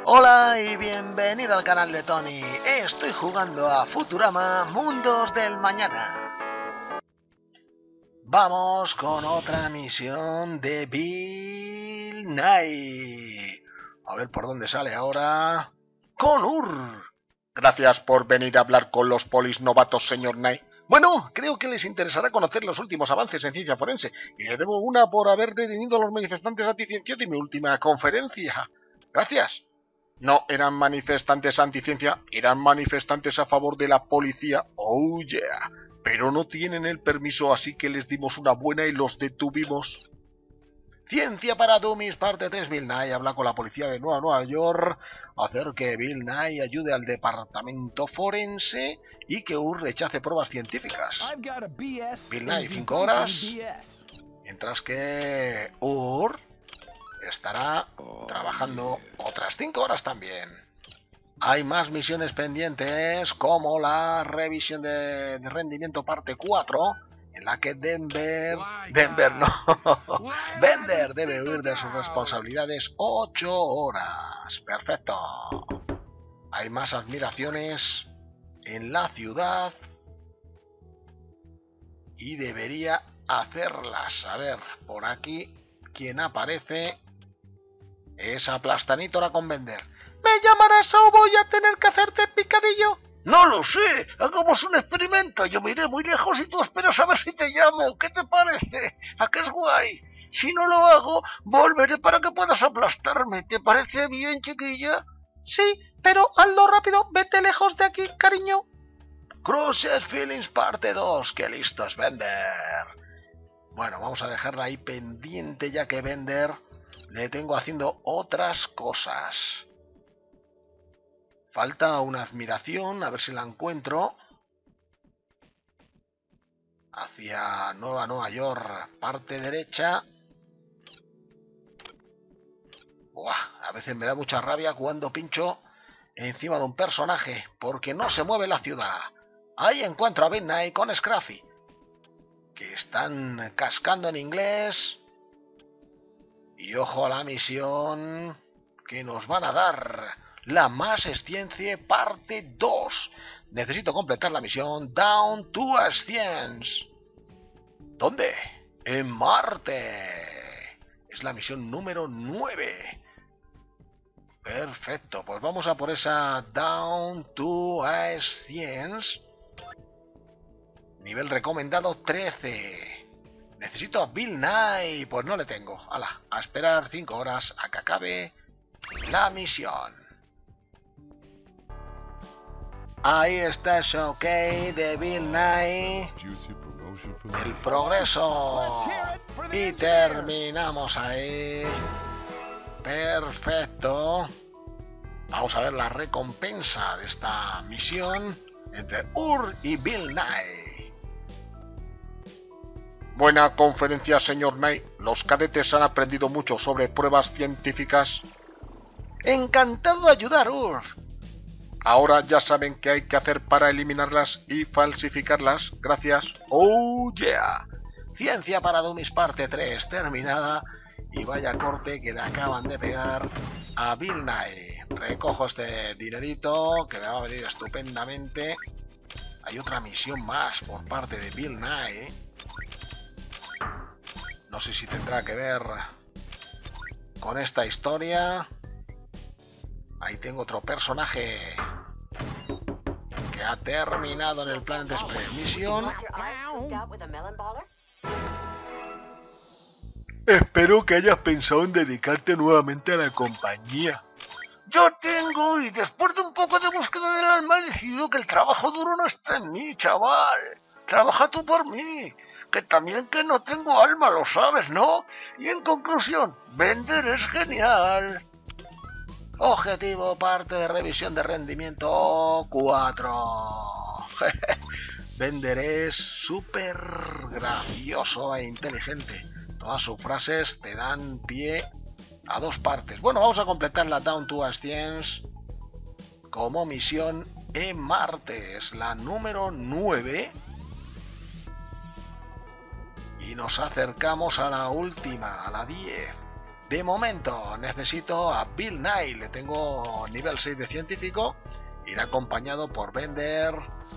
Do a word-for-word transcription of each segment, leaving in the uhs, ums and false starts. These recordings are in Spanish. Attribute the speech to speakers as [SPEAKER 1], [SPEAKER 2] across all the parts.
[SPEAKER 1] Hola y bienvenido al canal de Tony. Estoy jugando a Futurama Mundos del Mañana. Vamos con otra misión de Bill Nye. A ver por dónde sale ahora. Con Ur. Gracias por venir a hablar con los polis novatos, señor Nye. Bueno, creo que les interesará conocer los últimos avances en ciencia forense. Y le debo una por haber detenido a los manifestantes anticiencia de mi última conferencia. Gracias. No eran manifestantes anticiencia, eran manifestantes a favor de la policía. Oh yeah. Pero no tienen el permiso, así que les dimos una buena y los detuvimos. Ciencia para Dummies, parte tres. Bill Nye habla con la policía de Nueva Nueva York. Hacer que Bill Nye ayude al departamento forense y que Ur rechace pruebas científicas. Bill Nye, cinco horas. Mientras que Ur estará trabajando otras cinco horas también. Hay más misiones pendientes, como la revisión de, de rendimiento parte cuatro, en la que Denver... Denver no. Bender debe huir de sus responsabilidades ocho horas. Perfecto. Hay más admiraciones en la ciudad y debería hacerlas. A ver, por aquí, ¿quién aparece? Es Aplastanítora con Bender. ¿Me llamarás o voy a tener que hacerte picadillo? No lo sé, hagamos un experimento. Yo me iré muy lejos y tú esperas a ver si te llamo. ¿Qué te parece? ¿A qué es guay? Si no lo hago, volveré para que puedas aplastarme. ¿Te parece bien, chiquilla? Sí, pero hazlo rápido. Vete lejos de aquí, cariño. Cruises Feelings parte dos. ¡Qué listo es Bender! Bueno, vamos a dejarla ahí pendiente ya que Bender le tengo haciendo otras cosas. Falta una admiración, a ver si la encuentro. Hacia Nueva Nueva York, parte derecha. Buah, a veces me da mucha rabia cuando pincho encima de un personaje, porque no se mueve la ciudad. Ahí encuentro a Bill Nye con Scruffy, que están cascando en inglés. Y ojo a la misión que nos van a dar. La Más Science parte dos. Necesito completar la misión Down to a Science. ¿Dónde? En Marte. Es la misión número nueve. Perfecto, pues vamos a por esa Down to a Science. Nivel recomendado trece. Necesito a Bill Nye. Pues no le tengo. Hala, a esperar cinco horas a que acabe la misión. Ahí está ese ok de Bill Nye. El progreso. Y terminamos ahí. Perfecto. Vamos a ver la recompensa de esta misión entre Ur y Bill Nye. Buena conferencia, señor Nye. Los cadetes han aprendido mucho sobre pruebas científicas. Encantado de ayudar, Ur. Ahora ya saben qué hay que hacer para eliminarlas y falsificarlas. Gracias. Oh yeah. Ciencia para Dummies parte tres terminada. Y vaya corte que le acaban de pegar a Bill Nye. Recojo este dinerito que me va a venir estupendamente. Hay otra misión más por parte de Bill Nye. No sé si tendrá que ver con esta historia. Ahí tengo otro personaje que ha terminado en el Planet Express. Misión. Espero que hayas pensado en dedicarte nuevamente a la compañía. Yo tengo, y después de un poco de búsqueda del alma, he decidido que el trabajo duro no está en mí, chaval. Trabaja tú por mí. Que también que no tengo alma, lo sabes, ¿no? Y en conclusión, Bender es genial. Objetivo parte de revisión de rendimiento cuatro. Bender es súper gracioso e inteligente. Todas sus frases te dan pie a dos partes. Bueno, vamos a completar la Down to a Science como misión en Marte. Es la número nueve. Y nos acercamos a la última, a la diez. De momento necesito a Bill Nye, le tengo nivel seis de científico, irá acompañado por Bender,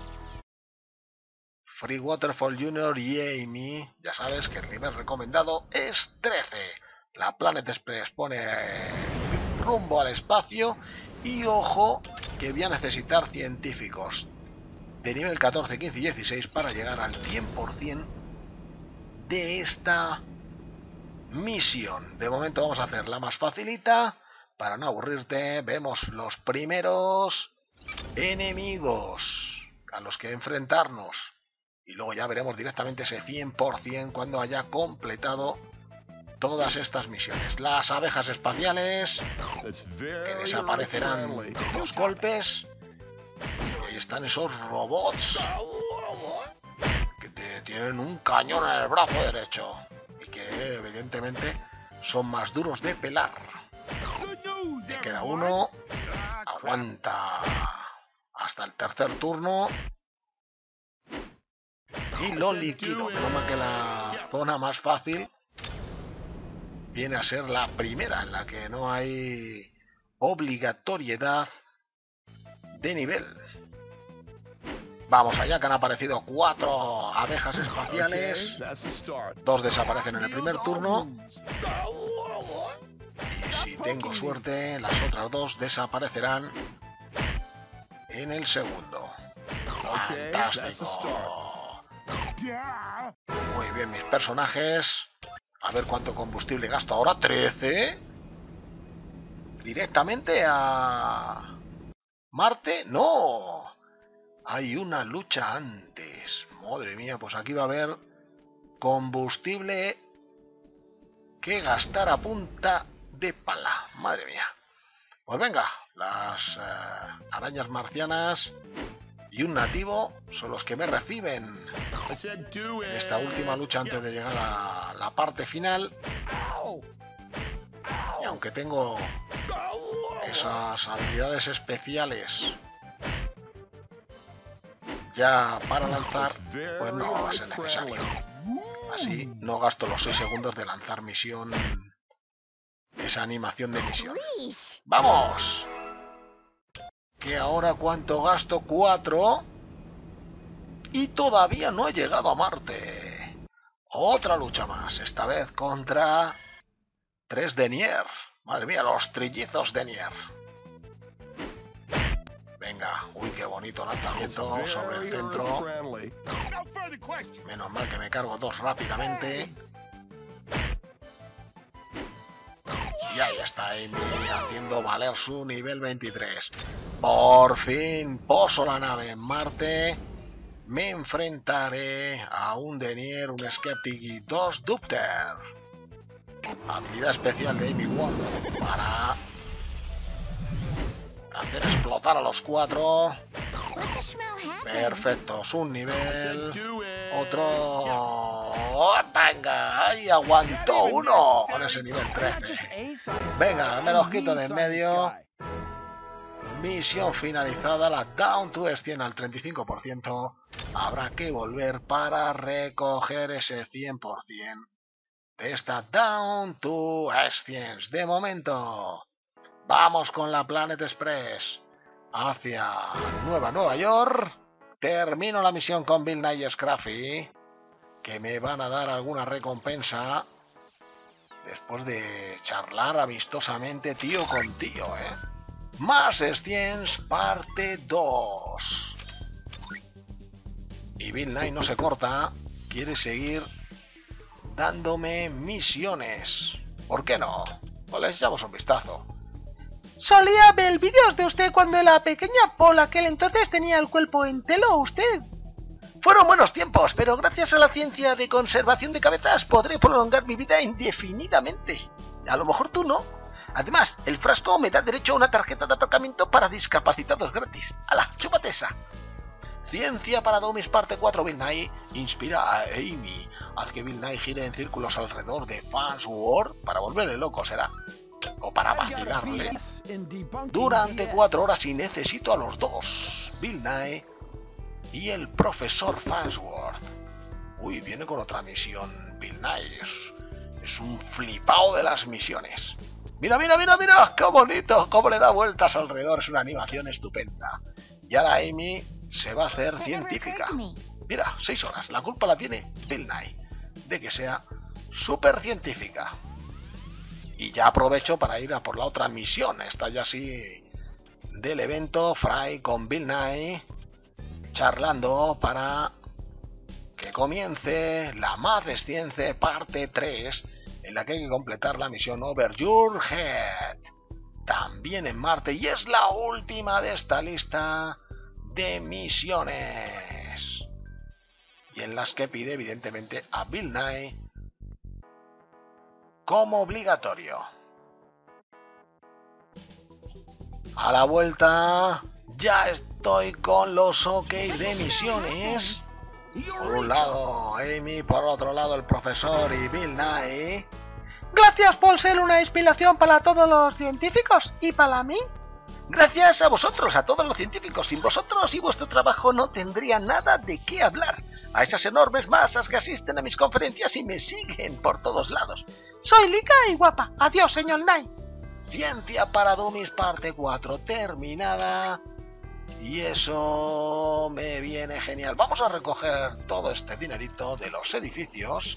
[SPEAKER 1] Free Waterfall junior y Amy. Ya sabes que el nivel recomendado es trece. La Planet Express pone rumbo al espacio y ojo que voy a necesitar científicos de nivel catorce, quince y dieciséis para llegar al cien por cien de esta misión. De momento vamos a hacer la más facilita para no aburrirte. Vemos los primeros enemigos a los que enfrentarnos y luego ya veremos directamente ese cien por cien cuando haya completado todas estas misiones. Las abejas espaciales que desaparecerán de dos golpes. Y ahí están esos robots que te tienen un cañón en el brazo derecho y que evidentemente son más duros de pelar. Me queda uno. Aguanta hasta el tercer turno y lo liquido. Menos mal que la zona más fácil viene a ser la primera, en la que no hay obligatoriedad de nivel. Vamos allá, que han aparecido cuatro abejas espaciales. Dos desaparecen en el primer turno. Y si tengo suerte, las otras dos desaparecerán en el segundo. ¡Fantástico! Muy bien, mis personajes. A ver cuánto combustible gasto ahora. trece. ¿Directamente a Marte? ¡No! Hay una lucha antes. Madre mía, pues aquí va a haber combustible que gastar a punta de pala. Madre mía. Pues venga, las uh, arañas marcianas y un nativo son los que me reciben en esta última lucha antes de llegar a la parte final. Y aunque tengo esas habilidades especiales ya para lanzar, pues no va a ser necesario. Así no gasto los seis segundos de lanzar misión, esa animación de misión. ¡Vamos! Que ahora cuánto gasto, cuatro. Y todavía no he llegado a Marte. Otra lucha más, esta vez contra tres Denier. Madre mía, los trillizos Denier. Venga, uy, qué bonito lanzamiento sobre el centro. Menos mal que me cargo dos rápidamente. Y ahí está Amy haciendo valer su nivel veintitrés. Por fin poso la nave en Marte. Me enfrentaré a un Denier, un Skeptic y dos Dupter. Habilidad especial de Amy Ward para hacer explotar a los cuatro. Perfectos, un nivel. Otro. Venga, ahí aguantó uno con ese nivel trece. Venga, me los quito de en medio. Misión finalizada, la Down to Escien al treinta y cinco por ciento. Habrá que volver para recoger ese cien por cien de esta Down to Escien. De momento, vamos con la Planet Express hacia Nueva Nueva York. Termino la misión con Bill Nye y Scruffy, que me van a dar alguna recompensa después de charlar amistosamente tío con tío, ¿eh? Más Esciens parte dos. Y Bill Nye no se corta, quiere seguir dándome misiones. ¿Por qué no? Pues les echamos un vistazo.
[SPEAKER 2] Solía ver vídeos de usted cuando era pequeña, por aquel entonces tenía el cuerpo entero usted.
[SPEAKER 1] Fueron buenos tiempos, pero gracias a la ciencia de conservación de cabezas podré prolongar mi vida indefinidamente. A lo mejor tú no. Además, el frasco me da derecho a una tarjeta de aparcamiento para discapacitados gratis. ¡Hala, chúpate esa! Ciencia para Dummies parte cuatro. Bill Nye inspira a Amy. Haz que Bill Nye gire en círculos alrededor de Farnsworth para volverle loco, será. O para vacilarle. Durante cuatro horas y necesito a los dos. Bill Nye y el profesor Farnsworth. Uy, viene con otra misión Bill Nye. Es, es un flipado de las misiones. Mira, mira, mira, mira, qué bonito, cómo le da vueltas alrededor, es una animación estupenda. Y ahora Amy se va a hacer científica. Mira, seis horas, la culpa la tiene Bill Nye, de que sea súper científica. Y ya aprovecho para ir a por la otra misión, esta ya sí del evento, Fry con Bill Nye, charlando para que comience la Mad Science parte tres, en la que hay que completar la misión Over Your Head, también en Marte, y es la última de esta lista de misiones, y en las que pide evidentemente a Bill Nye como obligatorio. A la vuelta ya estoy con los ok de misiones. Por un lado Amy, por otro lado el profesor y Bill Nye.
[SPEAKER 2] Gracias por ser una inspiración para todos los científicos y para mí.
[SPEAKER 1] Gracias a vosotros, a todos los científicos. Sin vosotros y vuestro trabajo no tendría nada de qué hablar. A esas enormes masas que asisten a mis conferencias y me siguen por todos lados.
[SPEAKER 2] Soy lica y guapa. Adiós, señor Nye.
[SPEAKER 1] Ciencia para Dummies parte cuatro terminada. Y eso me viene genial. Vamos a recoger todo este dinerito de los edificios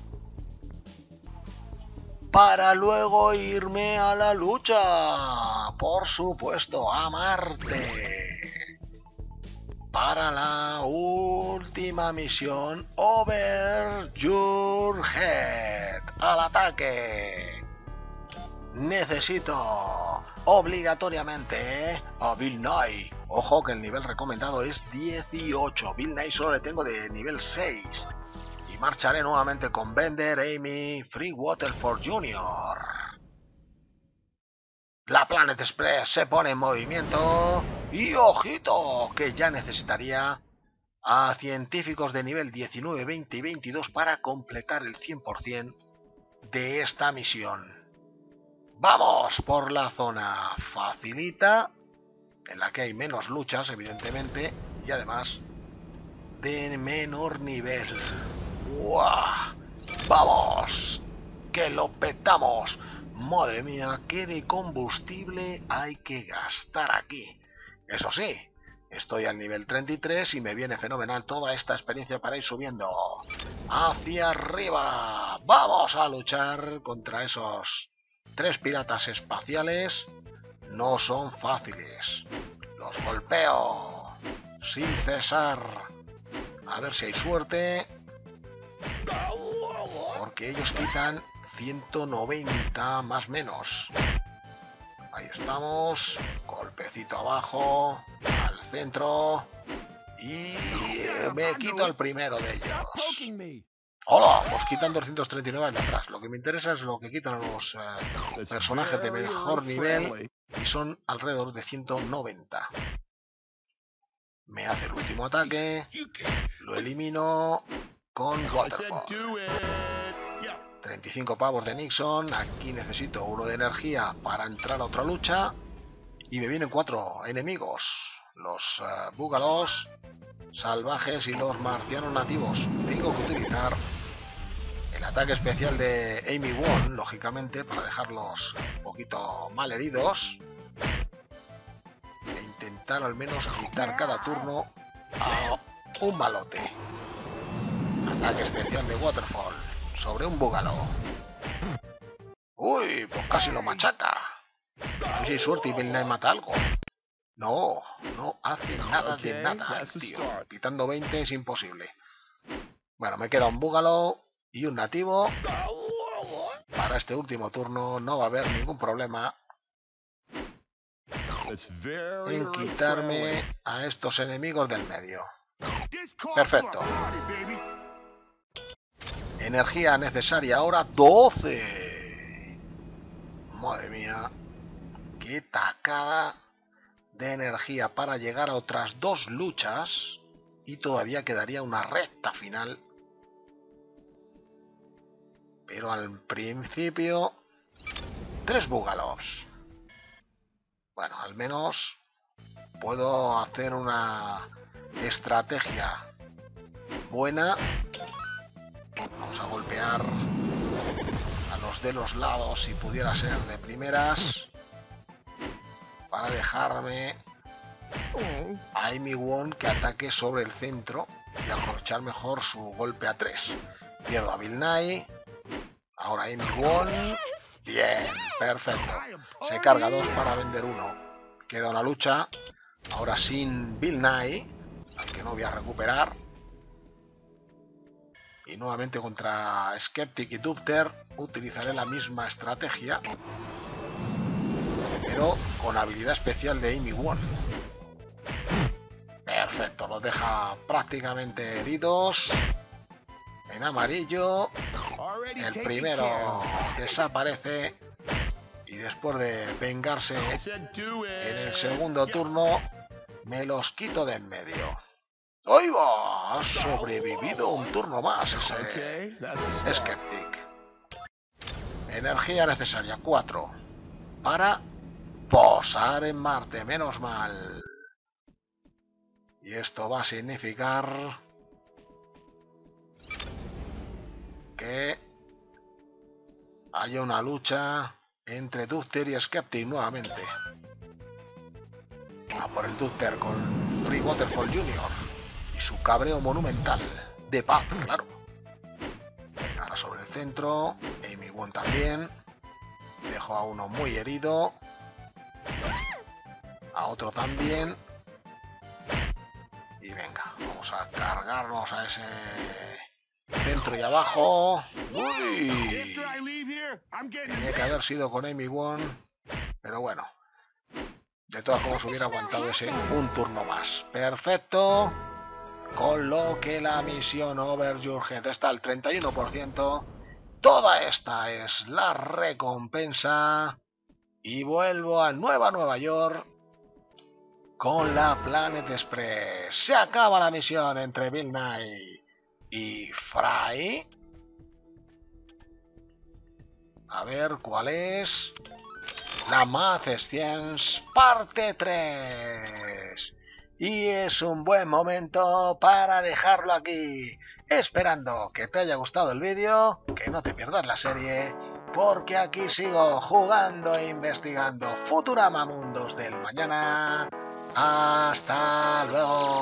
[SPEAKER 1] para luego irme a la lucha. Por supuesto, a Marte. Para la última misión, Over Your Head. Al ataque. Necesito obligatoriamente a Bill Nye. Ojo que el nivel recomendado es dieciocho. Bill Nye solo le tengo de nivel seis. Y marcharé nuevamente con Bender, Amy, Free Waterford junior La Planet Express se pone en movimiento. Y ojito, que ya necesitaría a científicos de nivel diecinueve, veinte y veintidós para completar el cien por cien de esta misión. Vamos por la zona facilita, en la que hay menos luchas, evidentemente, y además de menor nivel. ¡Guau! ¡Vamos! ¡Que lo petamos! Madre mía, qué de combustible hay que gastar aquí. Eso sí, estoy al nivel treinta y tres y me viene fenomenal toda esta experiencia para ir subiendo hacia arriba. Vamos a luchar contra esos tres piratas espaciales. No son fáciles. Los golpeo sin cesar. A ver si hay suerte, porque ellos quitan ciento noventa más menos. Ahí estamos. Golpecito abajo, al centro, y me quito el primero de ellos. ¡Hola! Pues quitan doscientos treinta y nueve de atrás. Lo que me interesa es lo que quitan los eh, personajes de mejor nivel, y son alrededor de ciento noventa. Me hace el último ataque, lo elimino con Waterfall. treinta y cinco pavos de Nixon. Aquí necesito uno de energía para entrar a otra lucha. Y me vienen cuatro enemigos. Los uh, búgalos salvajes y los marcianos nativos. Tengo que utilizar el ataque especial de Amy Wong, lógicamente, para dejarlos un poquito mal heridos. E intentar al menos quitar cada turno a un malote. Ataque especial de Waterfall sobre un búgalo. Uy, pues casi lo machaca. A ver si hay suerte y Bill Nye mata algo. No, no hace nada de nada, tío. Quitando veinte es imposible. Bueno, me queda un búgalo y un nativo. Para este último turno no va a haber ningún problema en quitarme a estos enemigos del medio. Perfecto. Energía necesaria ahora doce. Madre mía, qué tacada de energía para llegar a otras dos luchas, y todavía quedaría una recta final. Pero al principio, tres búgalos. Bueno, al menos puedo hacer una estrategia buena. Vamos a golpear a los de los lados si pudiera ser de primeras. Para dejarme a Amy Wong que ataque sobre el centro y aprovechar mejor su golpe a tres. Pierdo a Bill Nye. Ahora Amy Wong. Bien, perfecto. Se carga dos para vender uno. Queda una lucha. Ahora sin Bill Nye, al que no voy a recuperar. Y nuevamente contra Skeptic y Dupter utilizaré la misma estrategia, pero con habilidad especial de Amy Wong. Perfecto, los deja prácticamente heridos. En amarillo, el primero desaparece y después de vengarse en el segundo turno, me los quito de en medio. ¡Ahí va! Ha sobrevivido un turno más ese Skeptic. Energía necesaria, cuatro. Para posar en Marte, menos mal. Y esto va a significar que haya una lucha entre Dupter y Skeptic nuevamente. A por el Dupter con Free Waterfall junior y su cabreo monumental de paz, claro. Ahora sobre el centro, Amy Wong también. Dejo a uno muy herido, a otro también. Y venga, vamos a cargarnos a ese centro y abajo. ¡Uy! Tenía que haber sido con Amy Wong, pero bueno. De todas formas hubiera aguantado ese un turno más. Perfecto. Con lo que la misión Over Your Head está al treinta y uno por ciento. Toda esta es la recompensa. Y vuelvo a Nueva Nueva York con la Planet Express. Se acaba la misión entre Bill Nye y Fry. A ver cuál es. La Math Science parte tres. Y es un buen momento para dejarlo aquí, esperando que te haya gustado el vídeo, que no te pierdas la serie, porque aquí sigo jugando e investigando Futurama Mundos del Mañana. Hasta luego.